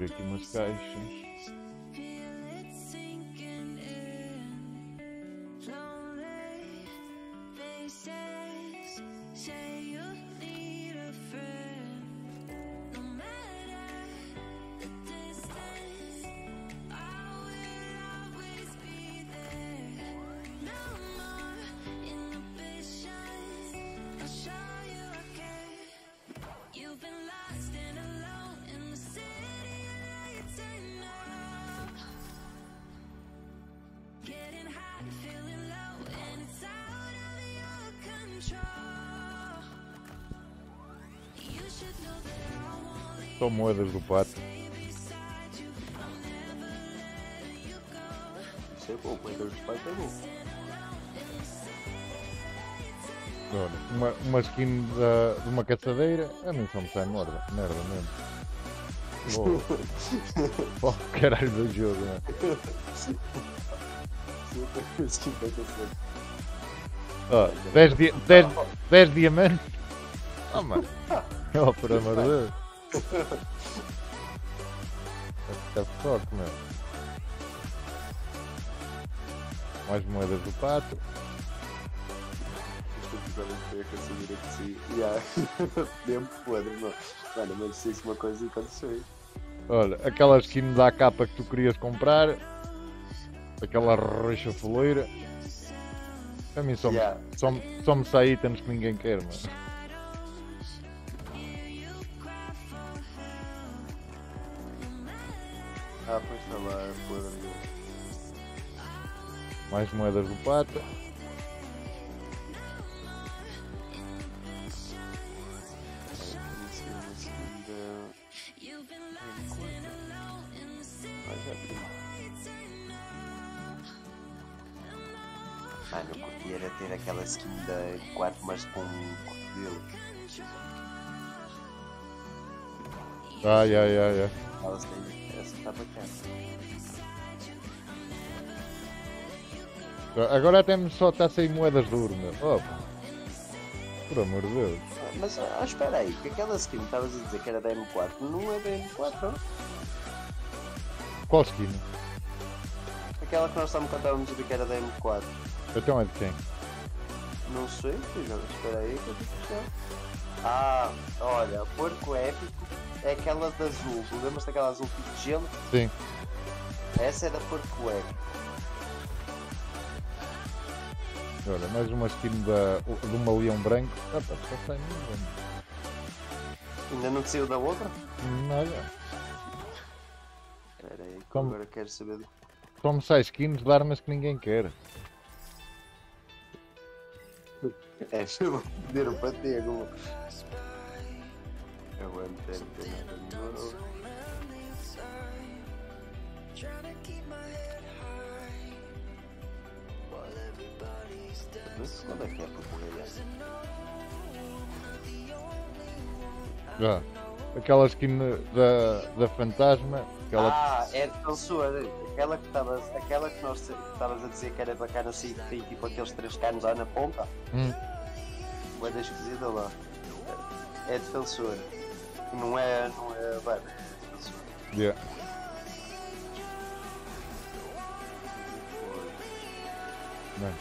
abrir aqui umas caixas. São moedas do pato. Isso é bom, moedas do pato é bom. Olha, uma skin de uma caçadeira, a mim só me sai merda mesmo. Oh, caralho do jogo, não é? Oh, 10 diamantes. Oh, mano. Oh, por amor de Deus. Vai ficar forte, meu. Mais moedas do pato. Mesmo podre, não. Mano, mas se isso uma coisa aconteceu aí. Olha, aquela skin da capa que tu querias comprar. Aquela roxa foleira. A mim só me sai itens que ninguém quer, mano. Ah, pois está lá, podre. Mais moedas do pato. Mano, eu curtia era ter aquela skin da 4, mas com um crocodilo. Essa está bacana. Agora até me só está a sair moedas de ouro, meu. Oh, por amor de Deus. Mas espera aí, que aquela skin que estavas a dizer que era da M4 não é da M4, não? Qual skin? Aquela que nós estávamos a ver que era da M4. Então é de quem? Não sei, filho, espera aí que eu tenho que achar. Ah, olha, porco épico é aquela de azul. Lembras daquela azul tipo de gelo? Sim. Essa é da porco épico. Olha, mais uma skin de uma leão branco. Ah, pá, só sai mesmo. Ainda não te saiu da outra? Nada. Espera aí, que Como? agora quero saber do... Só me sai skins de armas que ninguém quer. É, eu vou pedir o patego. Aguento, deve ter nada de novo. Mas quando é que é para correr? Já. Aquela skin da fantasma. Aquela... É de Felsura. Aquela que nós estavas a dizer que era bacana assim, que tem tipo aqueles 3 canos lá na ponta. Boa esquisita lá. É de Felsura. Não é bem, é de Felsura. Yeah. Não.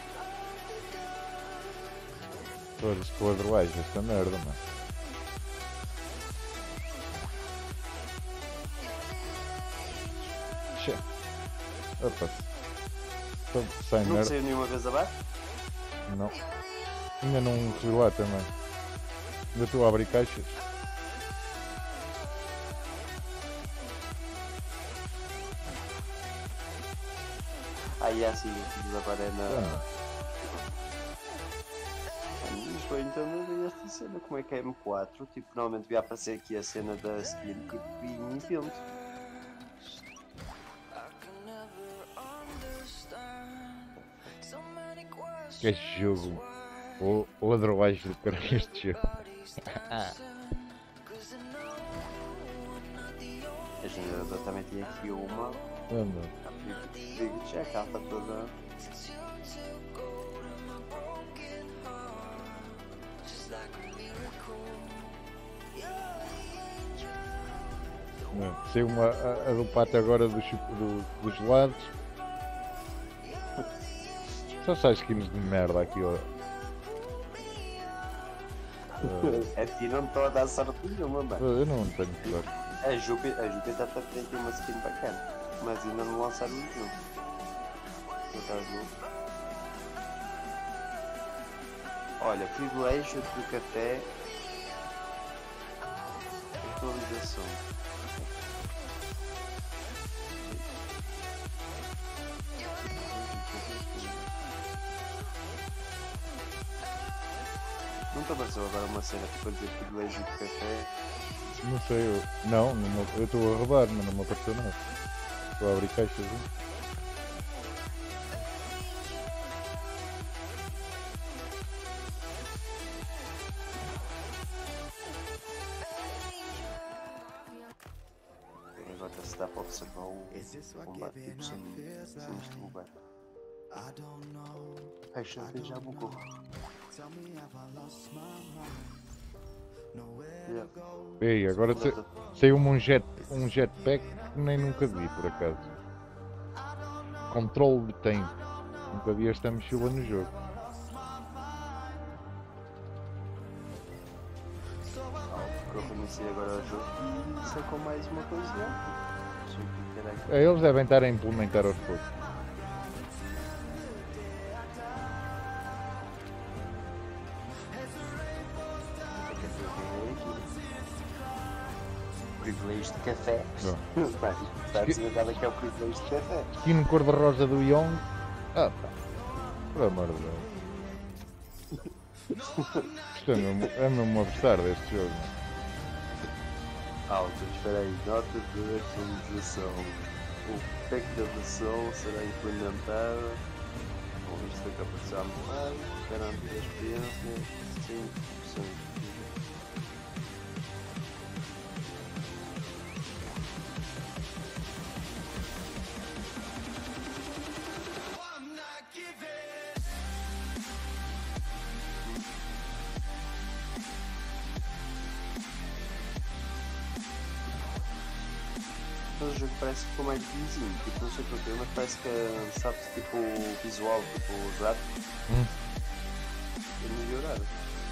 Foda-se com o Overwatch, esta merda, mano. Che. Opa. Sem Não merda. saiu nenhuma vez abaixo? Não. Ainda não fui lá também. Ainda estou a abrir caixas. E é assim, agora é na... Mas foi então não esta cena, como é que é M4? Tipo, normalmente devia aparecer aqui a cena da skin, tipo, em evento. Que jogo. O Overwatch do caralho este jogo. Eu também tinha aqui uma. Digo-te, a capa toda. Saiu a do pato agora dos gelados. Só sai skins de merda aqui, ó. A ti não me estou a dar sorte nenhuma, mano. Eu não tenho sorte. A Júpiter também tem uma skin bacana, mas ainda não lançaram o jogo. Por acaso. Olha, privilégio do café. Atualização. Não te apareceu agora uma cena que para dizer privilégio de café? Não sei, eu estou a roubar, mas não me apareceu nada. Estou a abrir caixas. Hein? Agora se dá para observar o combate tipo sem este lugar. Ai, já bugou. Ei, agora saiu-me um jetpack que nem nunca vi por acaso. Control de tank. Nunca vi esta mochila no jogo. Eu comecei agora o jogo e sacou mais uma coisinha. Eles devem estar a implementar aos poucos. Privilégio de café. Sabes agora que é o privilégio de café? Skin cor-de-rosa do Young. Ah, pá. Por amor de Deus. Isto é mesmo a gostar deste jogo. Espera aí, nota de atualização. O pack da versão será implementado. Bom, isto foi que apareceu a mais. Garante a experiência 5%. O jogo parece que ficou mais vizinho, tipo, não sei porquê, mas parece que, sabes, tipo, o visual, tipo, os gráficos, melhoraram.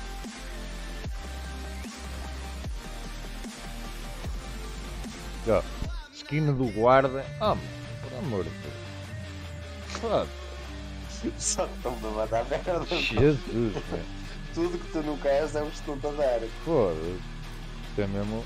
Ó, skin do guarda. Por amor de Deus. Foda. Só que estão-me a mandar merda. Jesus, velho. Tudo que tu não queres é o que estão-te a dar. Foda-se. Isto é mesmo.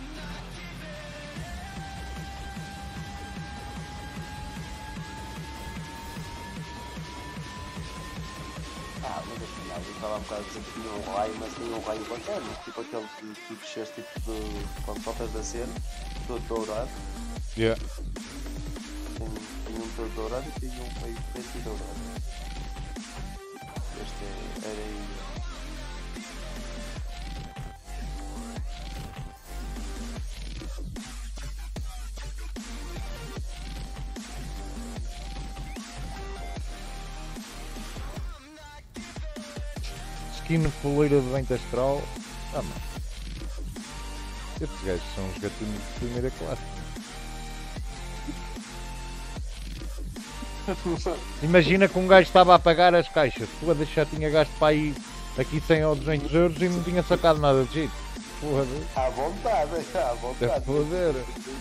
Mas afinal, eu estava um bocado a dizer que tinha um raio, mas tem um raio bacana, tipo aquele que tu desceste, tipo, quando soltas da cena, todo dourado. Yeah. Tem um todo dourado e tem um raio preto e dourado. Este é areia. Skin foleira de vento astral. Mano. Estes gajos são os gatinhos de primeira classe. Imagina que um gajo estava a pagar as caixas. Tu já tinha gasto para aí aqui 100 ou 200 euros e não tinha sacado nada de jeito. Foda-se. À vontade. Deve foder.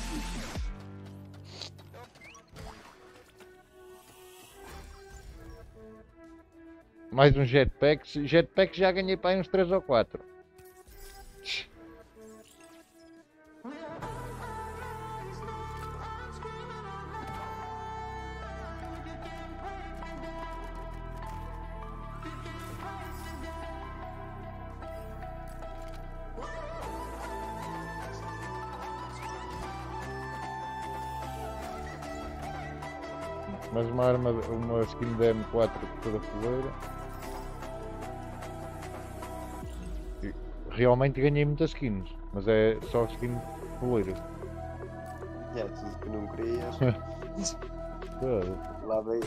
Mais um jetpack. Jetpack já ganhei para aí uns 3 ou 4. Mais uma arma, uma skin da M4 toda foleira. Realmente ganhei muitas skins, mas é só skin foleiras. É, tudo que não querias. Lá veio.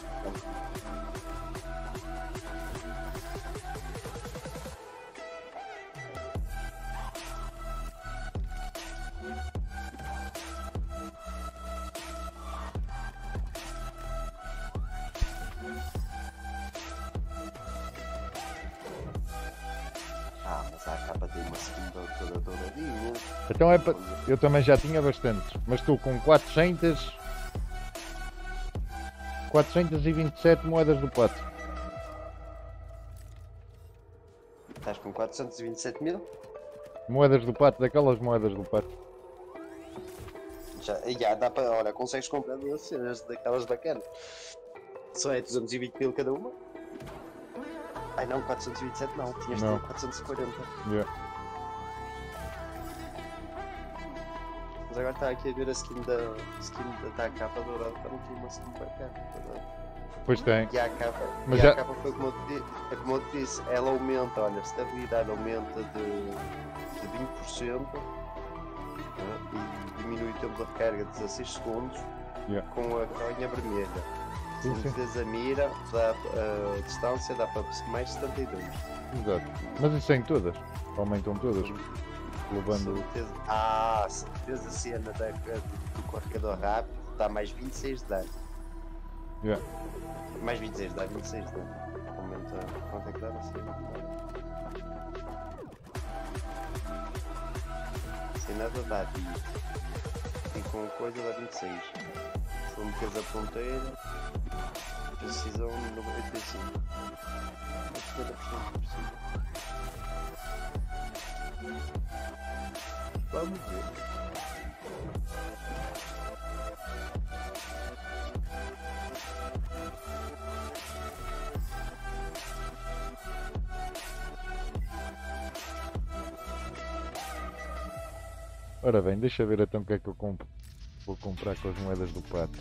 skin toda douradinha. Então é para... Eu também já tinha bastantes, mas estou com 427 moedas do pato. Estás com 427.000? Moedas do pato, daquelas moedas do pato. Já dá para. Olha, consegues comprar 2 cenas daquelas bacanas. Só é 220.000 cada uma? Ai não, 427 não, tinhas de ter 440. Yeah. Mas agora está aqui a ver a skin da capa dourada, para não ter uma skin bacana. Pois tem. E a capa, mas já... a capa foi como eu te disse, ela aumenta, olha, a estabilidade aumenta de 20%, e diminui o tempo de recarga de 16 segundos, com a cronha vermelha. Se metes a mira, a distância dá para mais 72. Exato. Mas isso é em todas? Aumentam todas? Levando... Se fez a cena do carregador rápido, dá mais 26 de dano. Mais 26, dá 26 de dano. Aumenta. Quanto é que dá a cena? Sem nada dá 20. E com coisa dá 26. Se não metes a ponteira, precisam de 95. 50% possível. Vamos ver. Ora bem, deixa ver então o que é que eu vou comprar com as moedas do pato.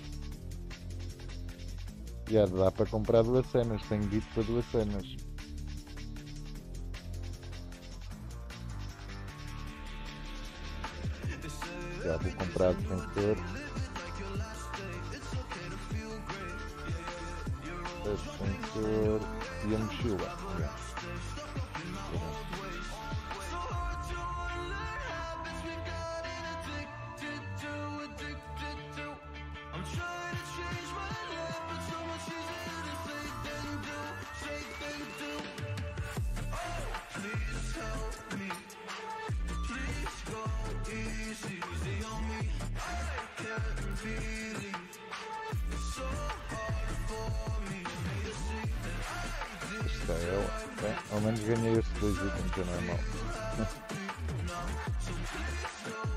Já dá para comprar 2 cenas, tenho dito para 2 cenas. Já vou comprar o sensor. O sensor e a mochila. Está ela. Bem, ao menos ganhei estes 2 itens, que não é mau.